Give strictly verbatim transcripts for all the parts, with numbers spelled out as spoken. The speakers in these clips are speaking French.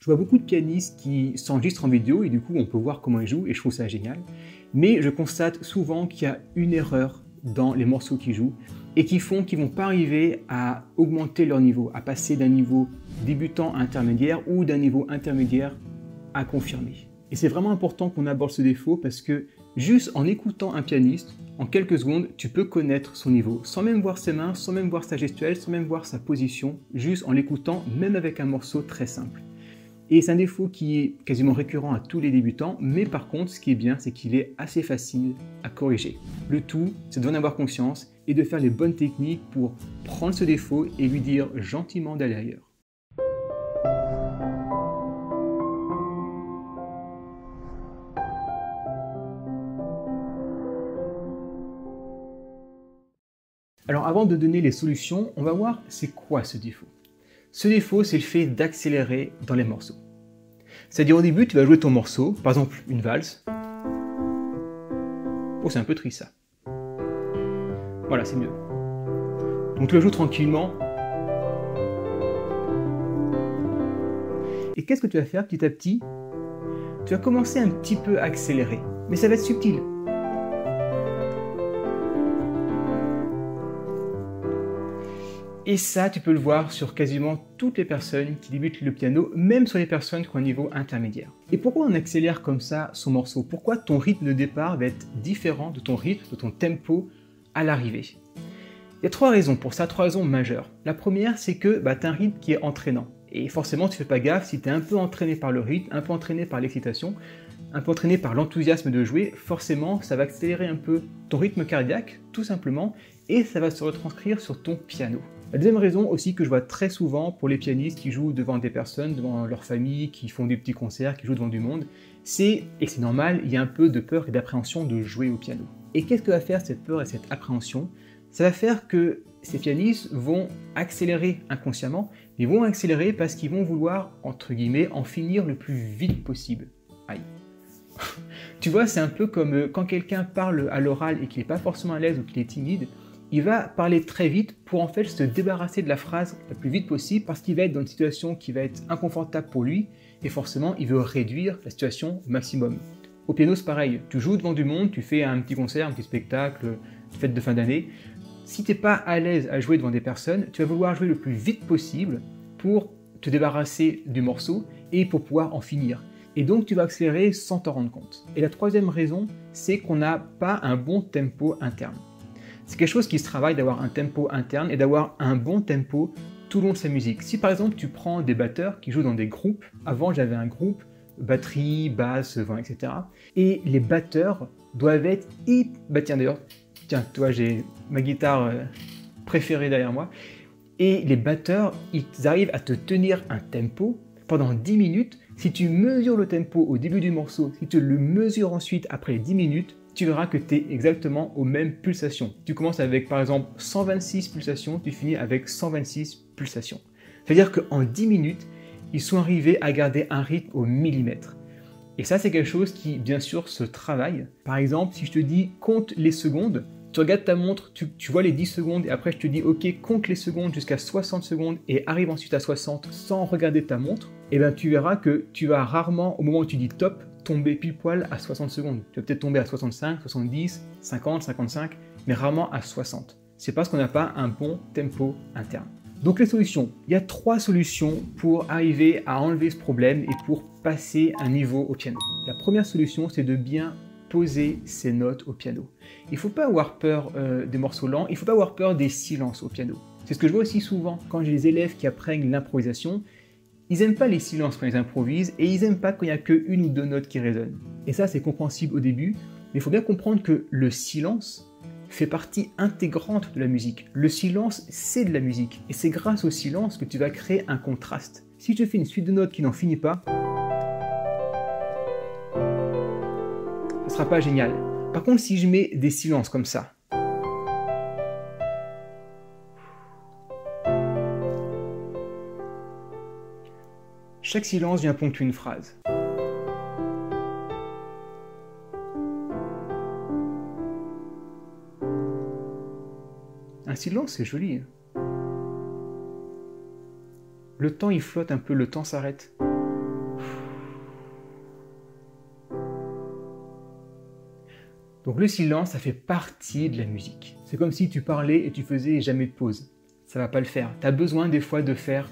Je vois beaucoup de pianistes qui s'enregistrent en vidéo et du coup on peut voir comment ils jouent et je trouve ça génial. Mais je constate souvent qu'il y a une erreur dans les morceaux qu'ils jouent et qui font qu'ils ne vont pas arriver à augmenter leur niveau, à passer d'un niveau débutant à intermédiaire ou d'un niveau intermédiaire à confirmé. Et c'est vraiment important qu'on aborde ce défaut parce que juste en écoutant un pianiste, en quelques secondes, tu peux connaître son niveau, sans même voir ses mains, sans même voir sa gestuelle, sans même voir sa position, juste en l'écoutant, même avec un morceau très simple. Et c'est un défaut qui est quasiment récurrent à tous les débutants, mais par contre, ce qui est bien, c'est qu'il est assez facile à corriger. Le tout, c'est d'en avoir conscience et de faire les bonnes techniques pour prendre ce défaut et lui dire gentiment d'aller ailleurs. Alors avant de donner les solutions, on va voir c'est quoi ce défaut. Ce défaut, c'est le fait d'accélérer dans les morceaux. C'est-à-dire au début, tu vas jouer ton morceau, par exemple une valse. Oh, c'est un peu triste ça. Voilà, c'est mieux. Donc tu la joues tranquillement. Et qu'est-ce que tu vas faire petit à petit? Tu vas commencer un petit peu à accélérer, mais ça va être subtil. Et ça, tu peux le voir sur quasiment toutes les personnes qui débutent le piano, même sur les personnes qui ont un niveau intermédiaire. Et pourquoi on accélère comme ça son morceau? Pourquoi ton rythme de départ va être différent de ton rythme, de ton tempo à l'arrivée? Il y a trois raisons pour ça, trois raisons majeures. La première, c'est que bah, tu as un rythme qui est entraînant. Et forcément, tu ne fais pas gaffe, si tu es un peu entraîné par le rythme, un peu entraîné par l'excitation, un peu entraîné par l'enthousiasme de jouer, forcément, ça va accélérer un peu ton rythme cardiaque, tout simplement, et ça va se retranscrire sur ton piano. La deuxième raison aussi que je vois très souvent pour les pianistes qui jouent devant des personnes, devant leur famille, qui font des petits concerts, qui jouent devant du monde, c'est, et c'est normal, il y a un peu de peur et d'appréhension de jouer au piano. Et qu'est-ce que va faire cette peur et cette appréhension? Ça va faire que ces pianistes vont accélérer inconsciemment, mais vont accélérer parce qu'ils vont vouloir, entre guillemets, en finir le plus vite possible. Aïe. Tu vois, c'est un peu comme quand quelqu'un parle à l'oral et qu'il n'est pas forcément à l'aise ou qu'il est timide, il va parler très vite pour en fait se débarrasser de la phrase le plus vite possible parce qu'il va être dans une situation qui va être inconfortable pour lui et forcément il veut réduire la situation au maximum. Au piano c'est pareil, tu joues devant du monde, tu fais un petit concert, un petit spectacle, une fête de fin d'année. Si tu n'es pas à l'aise à jouer devant des personnes, tu vas vouloir jouer le plus vite possible pour te débarrasser du morceau et pour pouvoir en finir. Et donc tu vas accélérer sans t'en rendre compte. Et la troisième raison, c'est qu'on n'a pas un bon tempo interne. C'est quelque chose qui se travaille d'avoir un tempo interne et d'avoir un bon tempo tout le long de sa musique. Si par exemple tu prends des batteurs qui jouent dans des groupes, avant j'avais un groupe, batterie, basse, vent, et cetera. Et les batteurs doivent être hyper... Bah tiens d'ailleurs, tiens, toi j'ai ma guitare euh, préférée derrière moi. Et les batteurs, ils arrivent à te tenir un tempo pendant dix minutes. Si tu mesures le tempo au début du morceau, si tu le mesures ensuite après dix minutes, tu verras que tu es exactement aux mêmes pulsations. Tu commences avec par exemple cent vingt-six pulsations, tu finis avec cent vingt-six pulsations. C'est-à-dire qu'en dix minutes, ils sont arrivés à garder un rythme au millimètre. Et ça, c'est quelque chose qui, bien sûr, se travaille. Par exemple, si je te dis compte les secondes, tu regardes ta montre, tu, tu vois les dix secondes et après je te dis ok, compte les secondes jusqu'à soixante secondes et arrive ensuite à soixante sans regarder ta montre, et bien tu verras que tu vas rarement, au moment où tu dis top, tomber pile poil à soixante secondes. Tu vas peut-être tomber à soixante-cinq, soixante-dix, cinquante, cinquante-cinq, mais rarement à soixante. C'est parce qu'on n'a pas un bon tempo interne. Donc les solutions, il y a trois solutions pour arriver à enlever ce problème et pour passer un niveau au piano. La première solution, c'est de bien poser ses notes au piano. Il ne faut pas avoir peur euh, des morceaux lents, il ne faut pas avoir peur des silences au piano. C'est ce que je vois aussi souvent quand j'ai des élèves qui apprennent l'improvisation. Ils n'aiment pas les silences quand ils improvisent et ils n'aiment pas quand il n'y a qu'une ou deux notes qui résonnent. Et ça, c'est compréhensible au début, mais il faut bien comprendre que le silence fait partie intégrante de la musique. Le silence, c'est de la musique. Et c'est grâce au silence que tu vas créer un contraste. Si je fais une suite de notes qui n'en finit pas, ça ne sera pas génial. Par contre, si je mets des silences comme ça, chaque silence vient ponctuer une phrase. Un silence, c'est joli. Le temps, il flotte un peu, le temps s'arrête. Donc le silence, ça fait partie de la musique. C'est comme si tu parlais et tu faisais jamais de pause. Ça va pas le faire. Tu as besoin des fois de faire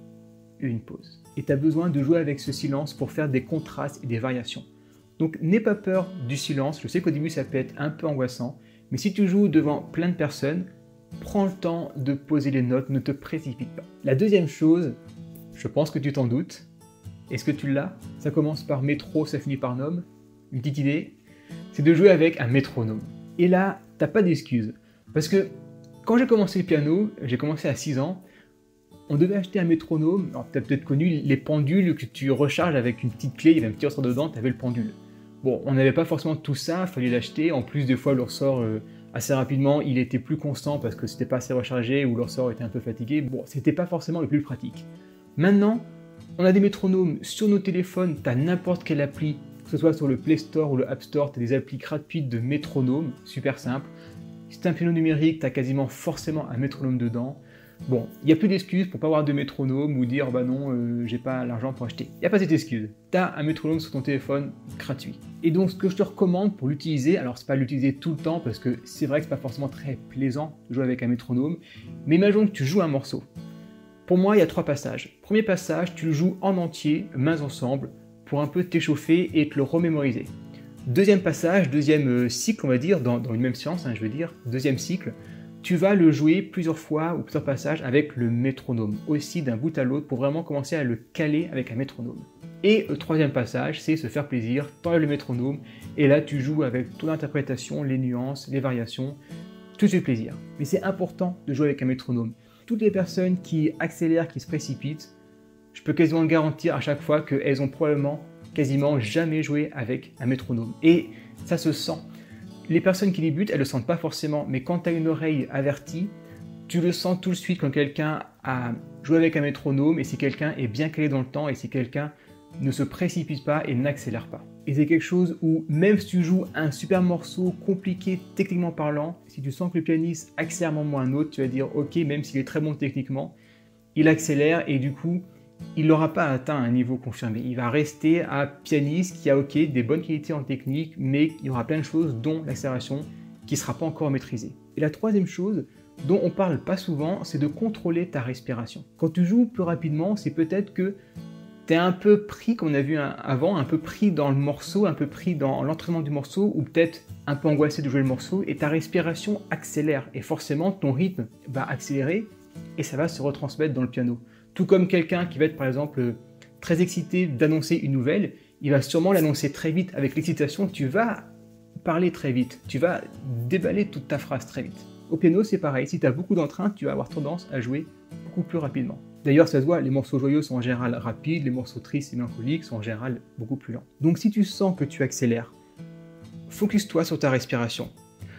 une pause. Et tu as besoin de jouer avec ce silence pour faire des contrastes et des variations. Donc n'aie pas peur du silence. Je sais qu'au début ça peut être un peu angoissant, mais si tu joues devant plein de personnes, prends le temps de poser les notes, ne te précipite pas. La deuxième chose, je pense que tu t'en doutes. Est-ce que tu l'as? Ça commence par métro, ça finit par nom. Une petite idée, c'est de jouer avec un métronome. Et là, t'as pas d'excuse. Parce que quand j'ai commencé le piano, j'ai commencé à six ans, on devait acheter un métronome. Alors tu as peut-être connu les pendules que tu recharges avec une petite clé, il y avait un petit ressort dedans, tu avais le pendule. Bon, on n'avait pas forcément tout ça, il fallait l'acheter. En plus, des fois, le ressort, euh, assez rapidement, il était plus constant parce que c'était pas assez rechargé ou le ressort était un peu fatigué. Bon, c'était pas forcément le plus pratique. Maintenant, on a des métronomes sur nos téléphones, tu as n'importe quelle appli, que ce soit sur le Play Store ou le App Store, tu as des applis gratuites de métronome, super simple. Si tu as un piano numérique, tu as quasiment forcément un métronome dedans. Bon, il n'y a plus d'excuses pour pas avoir de métronome ou dire bah non, euh, j'ai pas l'argent pour acheter. Il n'y a pas cette excuse. Tu as un métronome sur ton téléphone gratuit. Et donc ce que je te recommande pour l'utiliser, alors c'est pas l'utiliser tout le temps parce que c'est vrai que c'est pas forcément très plaisant de jouer avec un métronome, mais imaginons que tu joues un morceau. Pour moi, il y a trois passages. Premier passage, tu le joues en entier, mains ensemble, pour un peu t'échauffer et te le remémoriser. Deuxième passage, deuxième euh, cycle, on va dire, dans, dans une même séance, hein, je veux dire, deuxième cycle, tu vas le jouer plusieurs fois ou plusieurs passages avec le métronome, aussi d'un bout à l'autre pour vraiment commencer à le caler avec un métronome. Et le troisième passage, c'est se faire plaisir, t'enlèves le métronome, et là tu joues avec ton interprétation, les nuances, les variations, tout ce plaisir. Mais c'est important de jouer avec un métronome. Toutes les personnes qui accélèrent, qui se précipitent, je peux quasiment le garantir à chaque fois qu'elles ont probablement quasiment jamais joué avec un métronome. Et ça se sent. Les personnes qui débutent, elles ne le sentent pas forcément, mais quand tu as une oreille avertie, tu le sens tout de suite quand quelqu'un a joué avec un métronome et si quelqu'un est bien calé dans le temps et si quelqu'un ne se précipite pas et n'accélère pas. Et c'est quelque chose où même si tu joues un super morceau compliqué techniquement parlant, si tu sens que le pianiste accélère un moment ou un autre, tu vas dire ok, même s'il est très bon techniquement, il accélère et du coup, il n'aura pas atteint un niveau confirmé. Il va rester à pianiste qui a ok, des bonnes qualités en technique, mais il y aura plein de choses dont l'accélération qui ne sera pas encore maîtrisée. Et la troisième chose dont on parle pas souvent, c'est de contrôler ta respiration. Quand tu joues plus rapidement, c'est peut-être que tu es un peu pris, comme on a vu avant, un peu pris dans le morceau, un peu pris dans l'entraînement du morceau, ou peut-être un peu angoissé de jouer le morceau, et ta respiration accélère. Et forcément, ton rythme va accélérer, et ça va se retransmettre dans le piano. Tout comme quelqu'un qui va être, par exemple, très excité d'annoncer une nouvelle, il va sûrement l'annoncer très vite. Avec l'excitation, tu vas parler très vite, tu vas déballer toute ta phrase très vite. Au piano, c'est pareil, si tu as beaucoup d'entrain, tu vas avoir tendance à jouer beaucoup plus rapidement. D'ailleurs, ça se voit, les morceaux joyeux sont en général rapides, les morceaux tristes et mélancoliques sont en général beaucoup plus lents. Donc si tu sens que tu accélères, focus-toi sur ta respiration.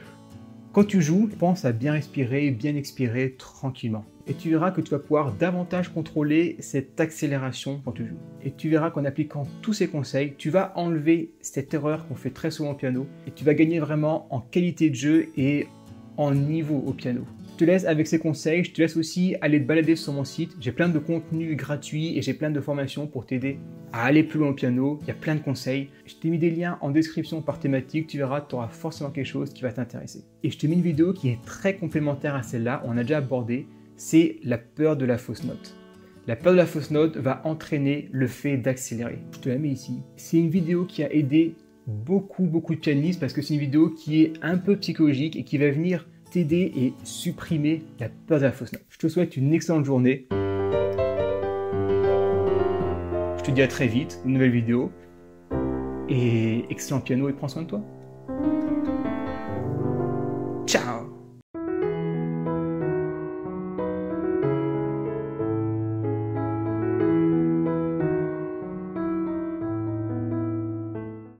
Quand tu joues, pense à bien respirer, bien expirer tranquillement. Et tu verras que tu vas pouvoir davantage contrôler cette accélération quand tu joues. Et tu verras qu'en appliquant tous ces conseils, tu vas enlever cette erreur qu'on fait très souvent au piano et tu vas gagner vraiment en qualité de jeu et en niveau au piano. Je te laisse avec ces conseils, je te laisse aussi aller te balader sur mon site. J'ai plein de contenus gratuits et j'ai plein de formations pour t'aider à aller plus loin au piano. Il y a plein de conseils. Je t'ai mis des liens en description par thématique, tu verras, tu auras forcément quelque chose qui va t'intéresser. Et je t'ai mis une vidéo qui est très complémentaire à celle-là, on a déjà abordé, c'est la peur de la fausse note. La peur de la fausse note va entraîner le fait d'accélérer. Je te la mets ici. C'est une vidéo qui a aidé beaucoup, beaucoup de pianistes parce que c'est une vidéo qui est un peu psychologique et qui va venir t'aider et supprimer la peur de la fausse note. Je te souhaite une excellente journée. Je te dis à très vite, une nouvelle vidéo. Et excellent piano et prends soin de toi.